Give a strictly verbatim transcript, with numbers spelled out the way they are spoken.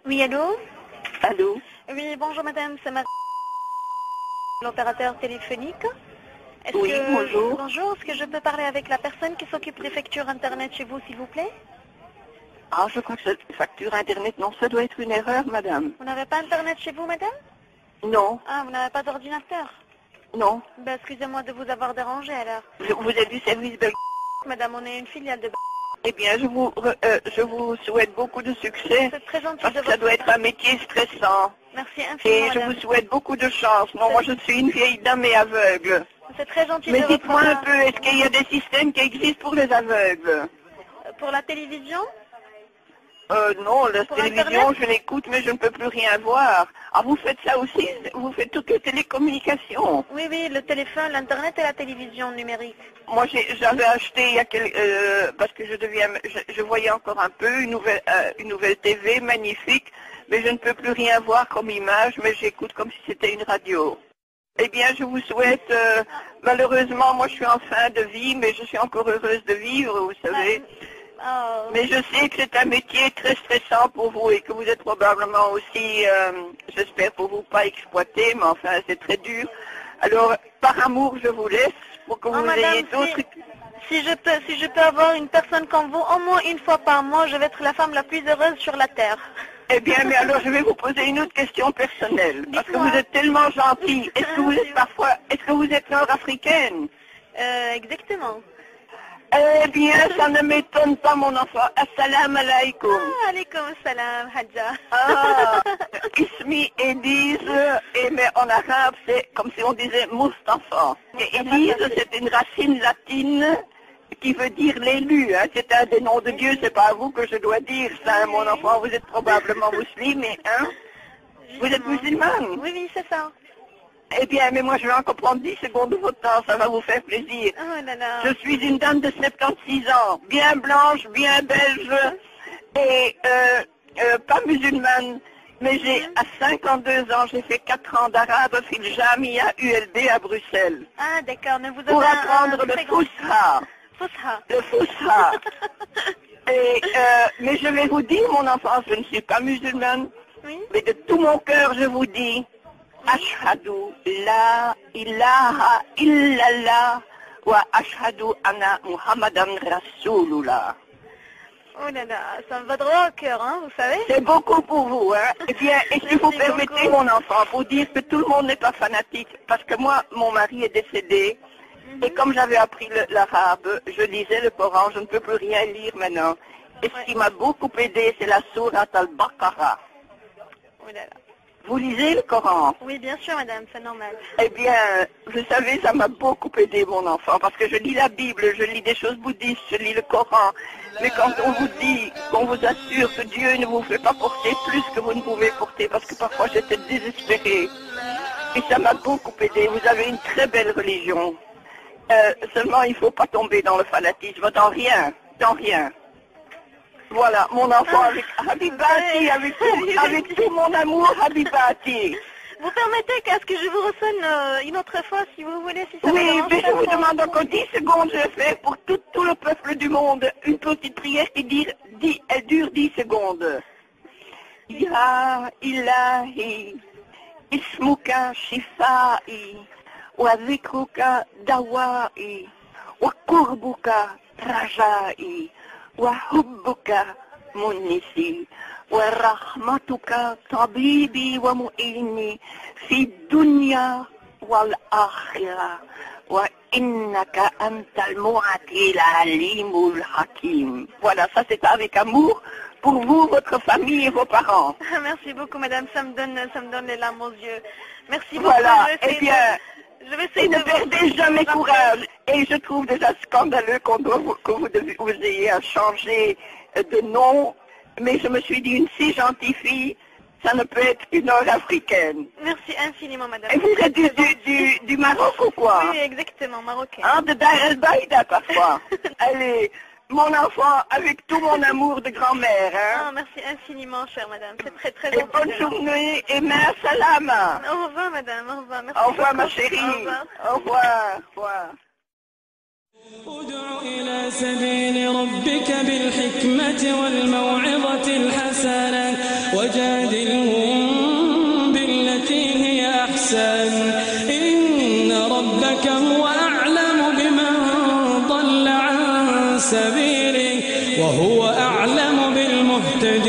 Oui, allô? Allô? Oui, bonjour madame, c'est Marie, l'opérateur téléphonique. Est-ce Oui, que... bonjour. Bonjour, est-ce que je peux parler avec la personne qui s'occupe des factures internet chez vous, s'il vous plaît? Ah, je crois que cette facture internet, non, ça doit être une erreur, madame. Vous n'avez pas internet chez vous, madame? Non, Ah, vous n'avez pas d'ordinateur? non. Ben, excusez-moi de vous avoir dérangé alors. Je- vous êtes du service de... Madame, on est une filiale de... Eh bien, je vous, re- euh, je vous souhaite beaucoup de succès, C'est très gentil parce de que ça votre doit être part. un métier stressant. Merci Et infiniment, je madame. vous souhaite beaucoup de chance. Non, moi, je suis une vieille dame et aveugle. C'est très gentil Mais de votre dites-moi un part. peu, est-ce qu'il y a des systèmes qui existent pour les aveugles? Pour la télévision? Euh, non, la Pour télévision, Internet? je l'écoute, mais je ne peux plus rien voir. Ah, vous faites ça aussi? Vous faites toutes les télécommunications? Oui, oui, le téléphone, l'internet et la télévision numérique. Moi, j'ai- j'avais acheté il y a quel- euh, parce que je deviens, je, je voyais encore un peu une nouvelle, euh, une nouvelle T V magnifique, mais je ne peux plus rien voir comme image, mais j'écoute comme si c'était une radio. Eh bien, je vous souhaite, euh, malheureusement, moi, je suis en fin de vie, mais je suis encore heureuse de vivre, vous savez. Ah, Mais je sais que c'est un métier très stressant pour vous et que vous êtes probablement aussi, euh, j'espère pour vous, pas exploité, mais enfin, c'est très dur. Alors, par amour, je vous laisse pour que Oh, vous madame, ayez d'autres... si, si je peux, si je peux avoir une personne comme vous, au moins une fois par mois, je vais être la femme la plus heureuse sur la terre. Eh bien, mais alors, je vais vous poser une autre question personnelle. Parce que Dites-moi. vous êtes tellement gentille. Est-ce que vous êtes parfois... Est-ce que vous êtes nord-africaine? Euh, exactement. Eh bien, ça ne m'étonne pas, mon enfant. Assalamu alaikum. Ah, alaikum salam, Hadja. Ah, Ismi Elise, et mais en arabe, c'est comme si on disait Mustafa. Et Elise, c'est une racine latine qui veut dire l'élu. Hein. C'est un des noms de Dieu, c'est pas à vous que je dois dire ça, hein, mon enfant. Vous êtes probablement musulmane, hein? Vous êtes musulmane? Oui, oui, c'est ça. Eh bien, mais moi, je vais encore prendre dix secondes de votre temps, ça va vous faire plaisir. Oh là là. Je suis une dame de soixante-seize ans, bien blanche, bien belge, et euh, euh, pas musulmane. Mais j'ai, à cinquante-deux ans, j'ai fait quatre ans d'arabe, fil Jamia U L B à Bruxelles. Ah, d'accord, mais vous avez Pour un- apprendre un le très grand- Fusha. Fusha. Le Fusha. Et, euh, mais je vais vous dire, mon enfant, je ne suis pas musulmane, Oui. mais de tout mon cœur, je vous dis, Ashhadu la ilaha illallah wa ashhadu anna Muhammadan Rasulullah. Oh là là, ça me va droit au cœur, hein, vous savez. C'est beaucoup pour vous, hein. Eh bien, et si vous Merci permettez, beaucoup. mon enfant, pour dire que tout le monde n'est pas fanatique, parce que moi, mon mari est décédé, et comme j'avais appris le- l'arabe, je lisais le Coran, je ne peux plus rien lire maintenant. Et ce qui m'a beaucoup aidé, c'est la sourate al-Baqarah. Oh là là. Vous lisez le Coran? Oui, bien sûr, madame, c'est normal. Eh bien, vous savez, ça m'a beaucoup aidé, mon enfant, parce que je lis la Bible, je lis des choses bouddhistes, je lis le Coran. Mais quand on vous dit, qu'on vous assure que Dieu ne vous fait pas porter plus que vous ne pouvez porter, parce que parfois j'étais désespérée. Et ça m'a beaucoup aidé. Vous avez une très belle religion. Euh, seulement, il ne faut pas tomber dans le fanatisme, dans rien, dans rien. Voilà, mon enfant, avec Habibati, avec tout, avec tout mon amour, Habibati. Vous permettez qu'à ce que je vous ressonne euh, une autre fois, si vous voulez, si ça Oui, vous dérange mais pas je vous trop. demande encore dix secondes, je fais pour tout, tout le peuple du monde une petite prière qui dit, dit, elle dure dix secondes. Ya ilahi, ismuka shifai, wa zikruka dawai, wa kurbuka rajai, wa hubbuka munisi, wa rahmatuka tabibi wa mu'ini, fi dunya والآخرة وإنك أنت المعطي العليم الحكيم. Voilà, ça c'est avec amour pour vous, votre famille et vos parents. Merci beaucoup, madame, ça me donne, ça me donne les larmes aux yeux. Merci beaucoup. Voilà, je vais eh essayer bien, de- je vais essayer et ne de vous- perdez jamais vous courage. Et je trouve déjà scandaleux qu'on doit vous- que vous, devez- vous ayez à changer de nom, mais je me suis dit, une si gentille fille, ça ne peut être qu'une nord-africaine. Merci infiniment, madame. Et vous êtes du, du, du, du Maroc ou quoi? Oui, exactement, marocain. Hein, de Dar el Baïda parfois. Allez, mon enfant, avec tout mon amour de grand-mère, hein. Ah, merci infiniment, chère madame. C'est très, très Et gentil. bonne journée et ma salama. Au revoir, madame. Au revoir. Merci Au revoir, ma beaucoup. chérie. Au revoir. Au revoir. Au revoir. ادع إلى سبيل ربك بالحكمة والموعظة الحسنة وجادل السبيل وهو أعلم بالمهتدين.